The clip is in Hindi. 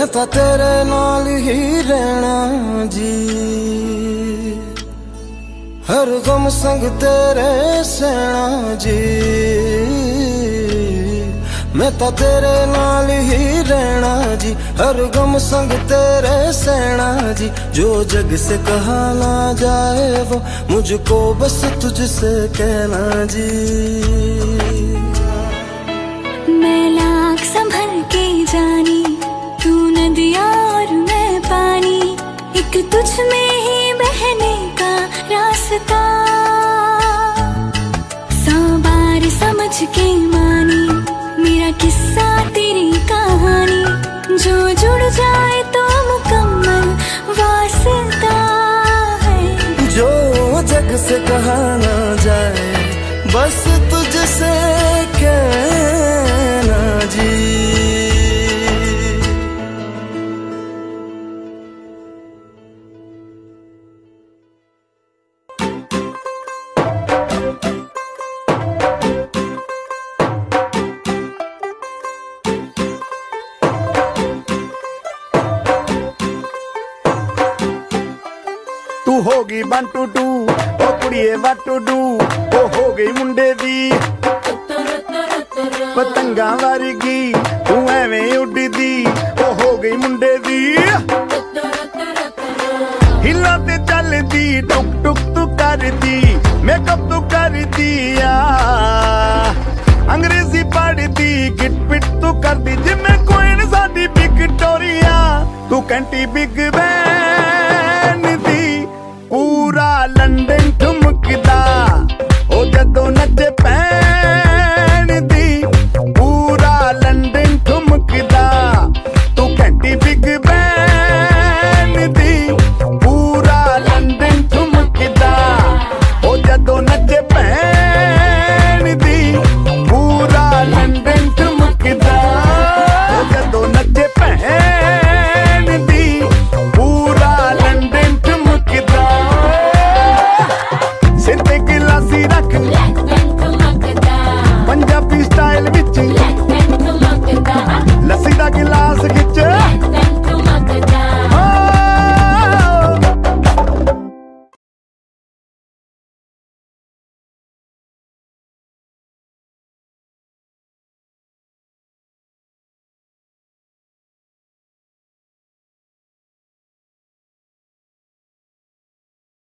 ਤਾਂ ਤੇਰੇ ਨਾਲ ਹੀ ਰਹਿਣਾ ਜੀ, हर गम संग तेरे सहना जी, मैं तो तेरे नाल ही रहना जी, हर गम संग तेरे सहना जी। जो जग से कहा ना जाए वो मुझको बस तुझसे कहना जी। मैं लाख संभल के जानी, तू नदिया और मैं पानी, एक तुझ में ही बहने का रास्ता। 100 बार समझ के मानी मेरा किस्सा तेरी कहानी, जो जुड़ जाए तो मुकम्मल वास्ता है। जो जग से कहा ना जाए बस तुझसे कहना जी। होगी 1 2 2 ओ कुड़िए what to do, ओ हो गई मुंडे दी पतंगा वारगी, तू एवें उड़दी ओ हो गई मुंडे दी। हिला ते चलदी टुक टुक तू करदी, मेकअप तू करदी आ, अंग्रेजी पढ़दी गिट पिट तू करदी, जिमें कोई साडी विक्टोरिया, तू कैंटी बिग बैन